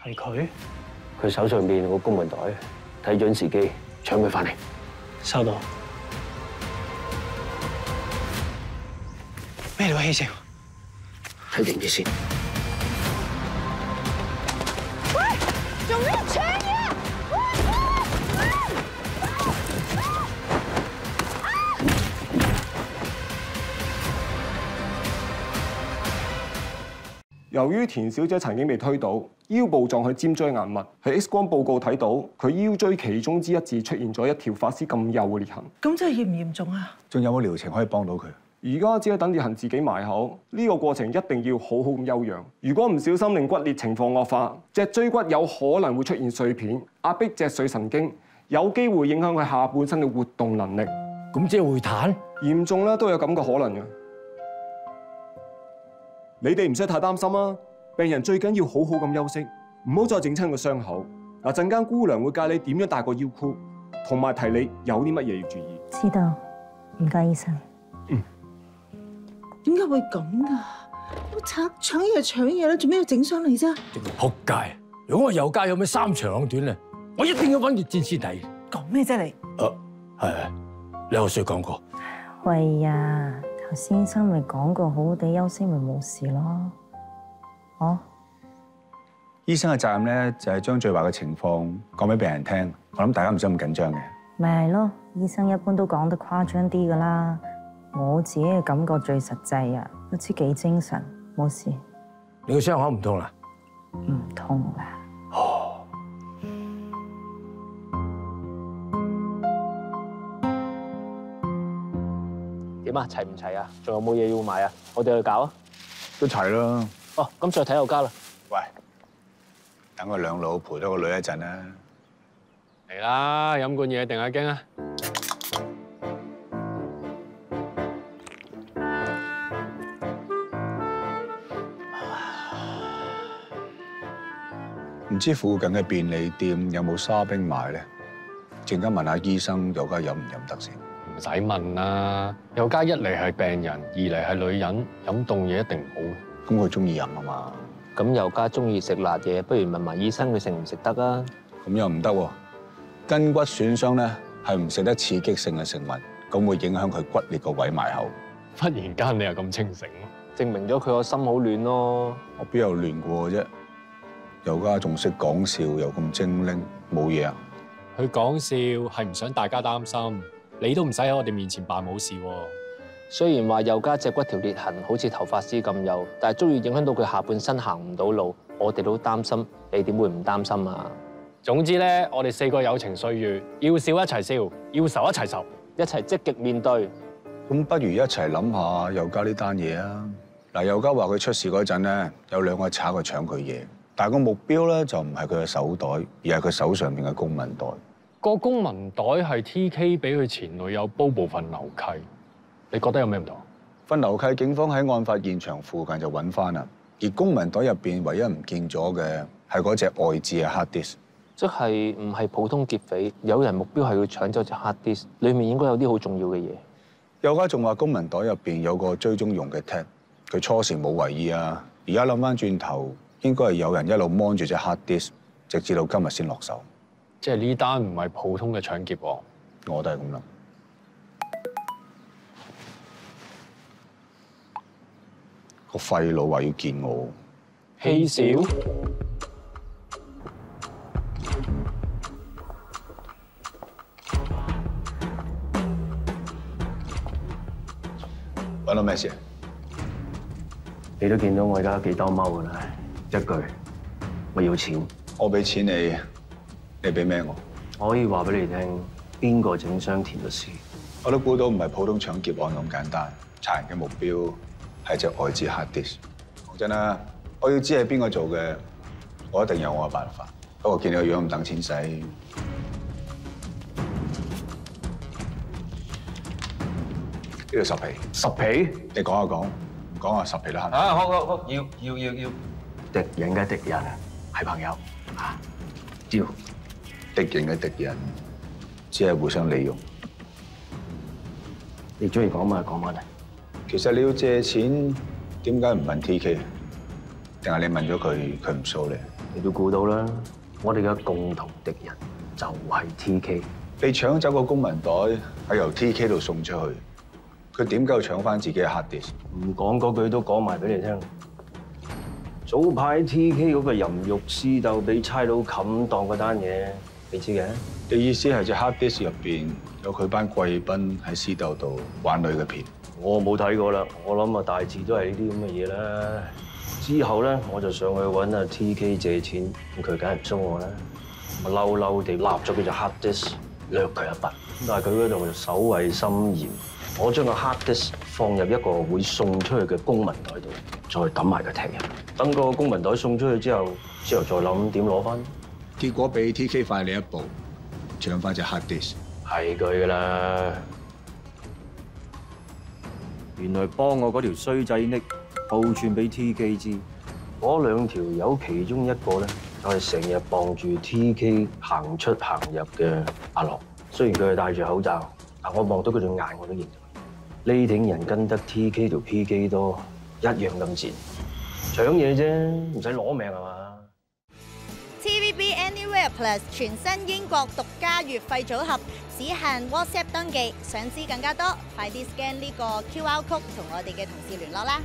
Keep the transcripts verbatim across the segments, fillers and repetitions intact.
係佢？ 佢手上邊個公文袋，睇準時機搶佢翻嚟。 收到。咩料氣少？ 睇定啲先。 喂，做咩搶嘢？ 由於田小姐曾經被推倒，腰部撞去尖椎硬物，喺 X 光報告睇到佢腰椎其中之一節出現咗一條髮絲咁幼嘅裂痕。 咁真係嚴唔嚴重啊？ 仲有冇療程可以幫到佢？ 而家只係等裂痕自己埋口，呢、這個過程一定要好好咁休養。如果唔小心令骨裂情況惡化，脊椎骨有可能會出現碎片，壓迫脊髓神經，有機會影響佢下半身嘅活動能力。 咁即係會癱？ 嚴重咧都有咁嘅可能嘅。你哋唔使太擔心啊！病人最緊要好好咁休息，唔好再整親個傷口。嗱，陣間姑娘會教你點樣戴個腰箍，同埋提你有啲乜嘢要注意。 知道，唔該醫生。 嗯。 點解會咁㗎？我搶搶嘢就搶嘢啦，做咩要整傷你啫？ 正仆街！如果我有家有咩三長兩短咧，我一定要揾熱戰先睇。 講咩啫你？ 誒係係，你有說講過。 喂呀！頭先醫生咪講過，好好地休息咪冇事咯。哦， 醫生嘅責任咧就係將最壞嘅情況講俾病人聽。我諗大家唔使咁緊張嘅。 咪係咯，醫生一般都講得誇張啲噶啦。我自己嘅感覺最實際啊，都知幾精神，冇事。 你個傷口唔痛啦？ 唔痛啦。 哦。 點啊？齊唔齊啊？仲有冇嘢要買啊？我哋去搞啊！ 都齊啦。 哦，咁再睇有家啦。 喂，等個兩老陪咗個女一陣啦。 嚟啦，飲罐嘢定下驚啊！ 唔知附近嘅便利店有冇沙冰賣咧？陣間問下醫生有家飲唔飲得先。 唔使問啦，有家一嚟係病人，二嚟係女人，飲凍嘢一定唔好嘅。 咁佢中意飲啊嘛。 咁有家中意食辣嘢，不如問埋醫生佢食唔食得啊？ 咁又唔得喎，筋骨損傷咧係唔食得刺激性嘅食物，咁會影響佢骨裂個位埋口。 忽然間你又咁清醒， 證明咗佢個心好亂咯。 我邊有亂過啫？有家仲識講笑，又咁精靈，冇嘢啊？ 佢講笑係唔想大家擔心，你都唔使喺我哋面前扮冇事喎。 雖然話有家脊骨條裂痕好似頭髮絲咁幼，但係足以影響到佢下半身行唔到路，我哋都擔心，你點會唔擔心啊？ 總之咧，我哋四個友情歲月，要笑一齊笑，要愁一齊愁， 一齊積極面對。 咁不如一齊諗下有家呢單嘢啊！嗱，有家話佢出事嗰陣咧，有兩個賊去搶佢嘢，但係個目標咧就唔係佢嘅手袋，而係佢手上邊嘅公文袋。 個公文袋係 T K 俾佢前女友煲部分樓契，你覺得有咩唔同？ 份樓契警方喺案發現場附近就揾翻啦，而公文袋入邊唯一唔見咗嘅係嗰隻外置嘅 hard disk， 即係唔係普通劫匪，有人目標係要搶走隻 hard disk， 裡面應該有啲好重要嘅嘢。 有家仲話公文袋入邊有個追蹤用嘅 tag， 佢初時冇為意啊，而家諗翻轉頭，應該係有人一路 mon 住隻 hard disk， 直至到今日先落手。 即係呢單唔係普通嘅搶劫喎， 我都係咁諗。個廢佬話要見我， 稀少。 揾到咩事？ 你都見到我而家幾多踎噶啦，一句我要錢， 我俾錢你，你俾咩我？ 我可以話俾你聽，邊個整傷田律師？ 我都估到唔係普通搶劫案咁簡單，賊人嘅目標係隻外置 hard disk。講真啦，我要知係邊個做嘅，我一定有我嘅辦法。不過見你個樣唔等錢使，呢度十皮。 十皮？ 你講下講，唔講下十皮啦。 啊，好好好，要要要要。敵人嘅敵人係朋友啊，要。 敵人嘅敵人只係互相利用。 你中意講乜就講乜嚟。 其實你要借錢，點解唔問 T K？定係你問咗佢，佢唔數你？ 你都估到啦，我哋嘅共同敵人就係 T K。 被搶走個公文袋係由 T K 度送出去，佢點解要搶翻自己嘅 hard disk？ 唔講嗰句都講埋俾你聽。早排 T K 嗰個淫慾私鬥俾差佬冚檔嗰單嘢，你知嘅？ 你意思係隻 hard disk 入邊有佢班貴賓喺私鬥度玩女嘅片？ 我冇睇過啦，我諗啊大致都係呢啲咁嘅嘢啦。之後咧，我就上去揾阿 T K 借錢，咁佢梗係唔蘇我啦，我嬲嬲地立咗佢隻 hard disk，掠佢一筆。但係佢嗰度就守衞森嚴，我將個 hard disk 放入一個會送出去嘅公文袋度，再揼埋個踢人。等個公文袋送出去之後，之後再諗點攞翻。 結果比 T K 快你一步，搶翻隻 hard disk。 係佢噶啦。原來幫我嗰條衰仔搦報串俾 T K 知，嗰兩條友其中一個咧，就係成日傍住 T K 行出行入嘅阿樂。雖然佢係戴住口罩，但我望到佢對眼我都認到。呢挺人跟得 T K 同 P K 多，一樣咁賤。搶嘢啫，唔使攞命係嘛？ T V B Anywhere Plus 全新英國獨家月費組合，只限 WhatsApp 登記。想知更加多，快啲 scan 呢個 Q R code 同我哋嘅同事聯絡啦。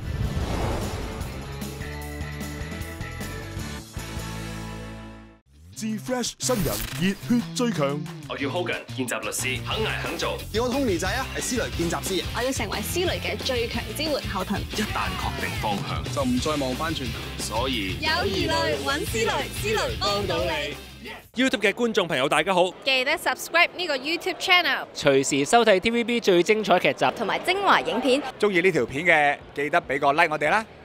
至 Fresh 新人熱血最強。 我叫 Hogan， 見習律師，肯捱肯做。 叫我 Tony 仔啊，係思雷見習師。 我要成為思雷嘅最強支援後盾。 一旦確定方向， 就唔再望翻轉頭。 所以有疑慮揾思雷，思雷幫到你。 YouTube 嘅觀眾朋友大家好， 記得 subscribe 呢個 YouTube channel， 隨時收睇 T V B 最精彩劇集同埋精華影片。 中意呢條片嘅記得俾個 like 我哋啦。